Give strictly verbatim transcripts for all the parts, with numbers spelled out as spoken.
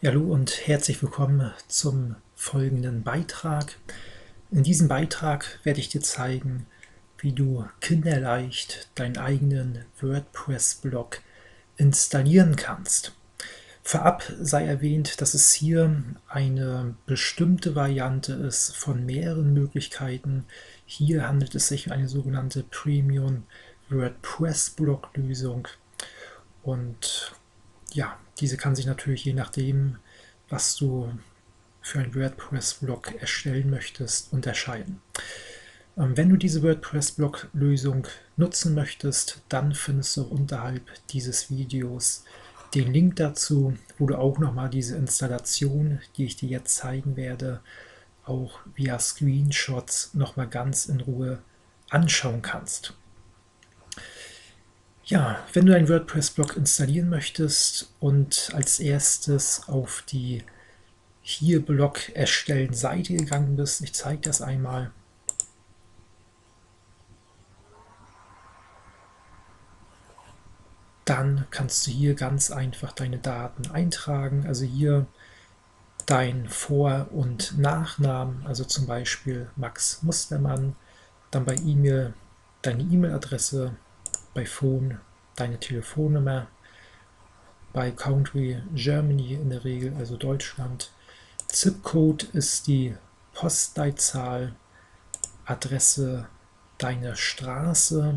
Hallo und herzlich willkommen zum folgenden Beitrag. In diesem Beitrag werde ich dir zeigen, wie du kinderleicht deinen eigenen WordPress-Blog installieren kannst. Vorab sei erwähnt, dass es hier eine bestimmte Variante ist von mehreren Möglichkeiten. Hier handelt es sich um eine sogenannte Premium WordPress-Blog-Lösung und ja, diese kann sich natürlich je nachdem, was du für einen WordPress-Blog erstellen möchtest, unterscheiden. Ähm, wenn du diese WordPress-Blog-Lösung nutzen möchtest, dann findest du unterhalb dieses Videos den Link dazu, wo du auch nochmal diese Installation, die ich dir jetzt zeigen werde, auch via Screenshots nochmal ganz in Ruhe anschauen kannst. Ja, wenn du einen WordPress-Blog installieren möchtest und als erstes auf die hier Blog erstellen Seite gegangen bist, ich zeige das einmal. Dann kannst du hier ganz einfach deine Daten eintragen, also hier dein Vor- und Nachnamen, also zum Beispiel Max Mustermann, dann bei E-Mail deine E-Mail-Adresse, bei Phone deine Telefonnummer, bei Country Germany in der Regel, also Deutschland. Zip-Code ist die Postleitzahl, Adresse deiner Straße,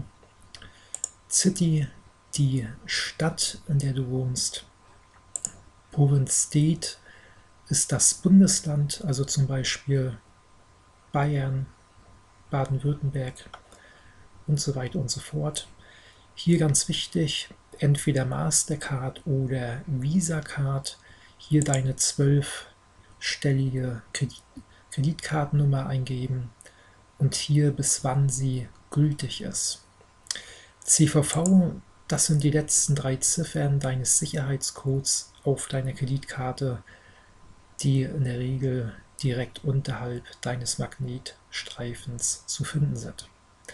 City die Stadt, in der du wohnst, Provinz State ist das Bundesland, also zum Beispiel Bayern, Baden-Württemberg und so weiter und so fort. Hier ganz wichtig, entweder Mastercard oder Visa Card, hier deine zwölfstellige Kredit Kreditkartennummer eingeben und hier bis wann sie gültig ist. C V V, das sind die letzten drei Ziffern deines Sicherheitscodes auf deiner Kreditkarte, die in der Regel direkt unterhalb deines Magnetstreifens zu finden sind.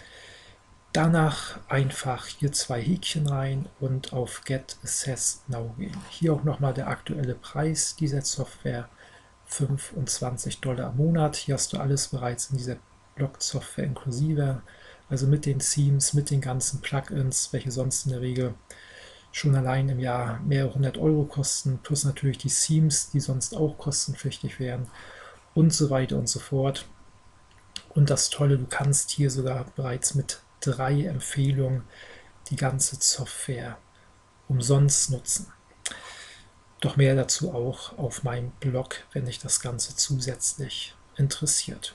Danach einfach hier zwei Häkchen rein und auf Get Access Now gehen. Hier auch nochmal der aktuelle Preis dieser Software, fünfundzwanzig Dollar im Monat. Hier hast du alles bereits in dieser Blog-Software inklusive, also mit den Themes, mit den ganzen Plugins, welche sonst in der Regel schon allein im Jahr mehrere hundert Euro kosten, plus natürlich die Themes, die sonst auch kostenpflichtig wären und so weiter und so fort. Und das Tolle, du kannst hier sogar bereits mit drei Empfehlungen die ganze Software umsonst nutzen. Doch mehr dazu auch auf meinem Blog, wenn dich das Ganze zusätzlich interessiert.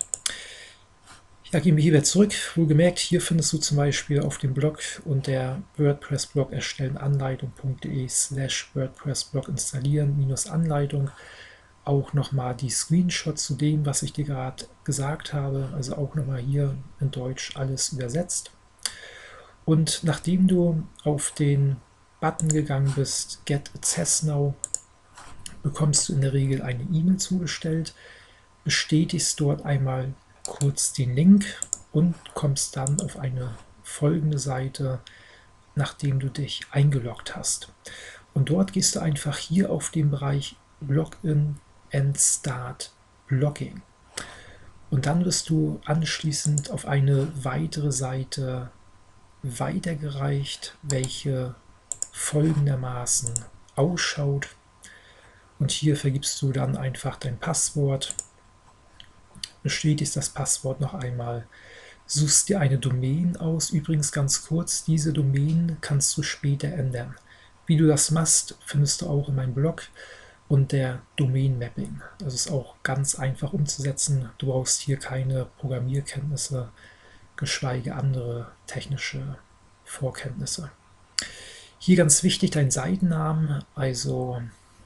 Ja, gehen wir hier wieder zurück. Wohlgemerkt, hier findest du zum Beispiel auf dem Blog unter WordPress-Blog erstellen Anleitung.de slash WordPress-Blog installieren minus Anleitung auch nochmal die Screenshots zu dem, was ich dir gerade gesagt habe. Also auch nochmal hier in Deutsch alles übersetzt. Und nachdem du auf den Button gegangen bist, Get Access Now, bekommst du in der Regel eine E-Mail zugestellt, bestätigst dort einmal kurz den Link und kommst dann auf eine folgende Seite, nachdem du dich eingeloggt hast. Und dort gehst du einfach hier auf den Bereich Login and Start Blogging. Und dann wirst du anschließend auf eine weitere Seite weitergereicht, welche folgendermaßen ausschaut. Und hier vergibst du dann einfach dein Passwort, bestätigst das Passwort noch einmal, suchst dir eine Domain aus. Übrigens ganz kurz, diese Domain kannst du später ändern. Wie du das machst, findest du auch in meinem Blog und der Domain Mapping. Das ist auch ganz einfach umzusetzen. Du brauchst hier keine Programmierkenntnisse, geschweige andere technische Vorkenntnisse. Hier ganz wichtig dein Seitennamen, also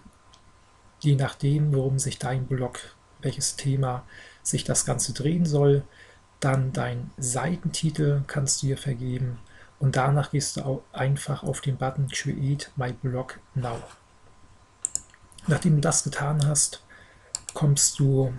je nachdem, worum sich dein Blog, welches Thema sich das Ganze drehen soll, dann dein Seitentitel kannst du hier vergeben und danach gehst du auch einfach auf den Button Create My Blog Now. Nachdem du das getan hast, kommst du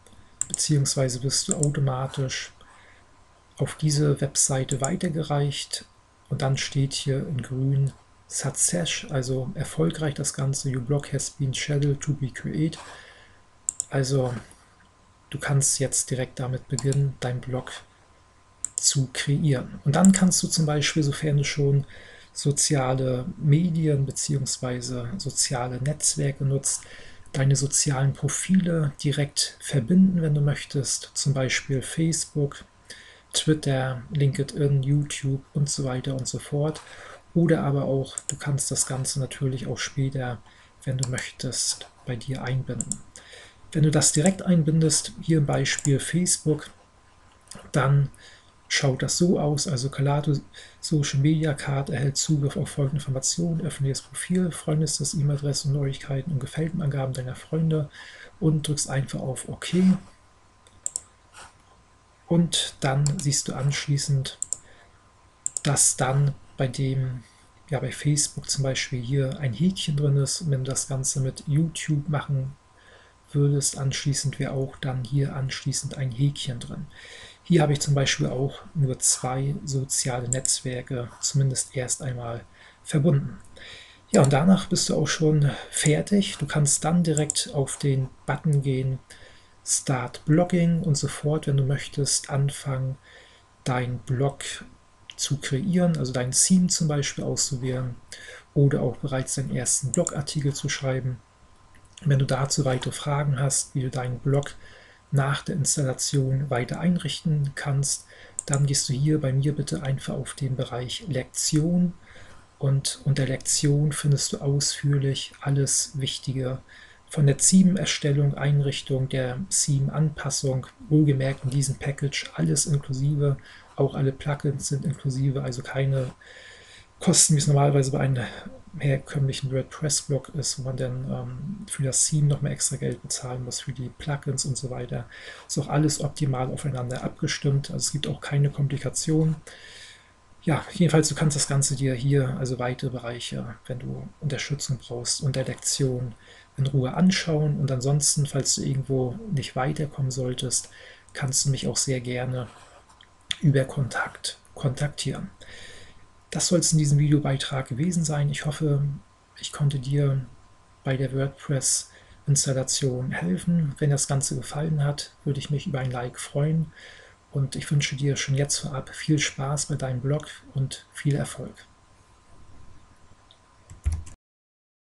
bzw. wirst du automatisch auf diese Webseite weitergereicht und dann steht hier in grün Success, also erfolgreich das Ganze. Your blog has been scheduled to be created. Also du kannst jetzt direkt damit beginnen, dein Blog zu kreieren. Und dann kannst du zum Beispiel, sofern du schon soziale Medien bzw. soziale Netzwerke nutzt, deine sozialen Profile direkt verbinden, wenn du möchtest, zum Beispiel Facebook, Twitter, LinkedIn, YouTube und so weiter und so fort. Oder aber auch, du kannst das Ganze natürlich auch später, wenn du möchtest, bei dir einbinden. Wenn du das direkt einbindest, hier im Beispiel Facebook, dann schaut das so aus, also Calato Social Media Card erhält Zugriff auf folgende Informationen, öffne das Profil, Freundesliste, E-Mail-Adresse, Neuigkeiten und Gefällt-Angaben deiner Freunde und drückst einfach auf OK. Und dann siehst du anschließend, dass dann bei dem, ja bei Facebook zum Beispiel hier ein Häkchen drin ist. Und wenn du das Ganze mit YouTube machen würdest, anschließend wäre auch dann hier anschließend ein Häkchen drin. Hier habe ich zum Beispiel auch nur zwei soziale Netzwerke, zumindest erst einmal verbunden. Ja, und danach bist du auch schon fertig. Du kannst dann direkt auf den Button gehen, Start Blogging, und sofort, wenn du möchtest, anfangen, dein Blog zu kreieren, also dein Theme zum Beispiel auszuwählen oder auch bereits deinen ersten Blogartikel zu schreiben. Wenn du dazu weitere Fragen hast, wie du deinen Blog nach der Installation weiter einrichten kannst, dann gehst du hier bei mir bitte einfach auf den Bereich Lektion, und unter Lektion findest du ausführlich alles Wichtige von der Theme-Erstellung, Einrichtung, der Theme-Anpassung, wohlgemerkt in diesem Package alles inklusive, auch alle Plugins sind inklusive, also keine Kosten, wie es normalerweise bei einem herkömmlichen WordPress-Blog ist, wo man dann ähm, für das Theme nochmal extra Geld bezahlen muss, für die Plugins und so weiter. Ist auch alles optimal aufeinander abgestimmt, also es gibt auch keine Komplikationen. Ja, jedenfalls, du kannst das Ganze dir hier, also weitere Bereiche, wenn du Unterstützung brauchst, unter Lektion in Ruhe anschauen. Und ansonsten, falls du irgendwo nicht weiterkommen solltest, kannst du mich auch sehr gerne über Kontakt kontaktieren. Das soll es in diesem Videobeitrag gewesen sein. Ich hoffe, ich konnte dir bei der WordPress-Installation helfen. Wenn das Ganze gefallen hat, würde ich mich über ein Like freuen. Und ich wünsche dir schon jetzt vorab viel Spaß bei deinem Blog und viel Erfolg.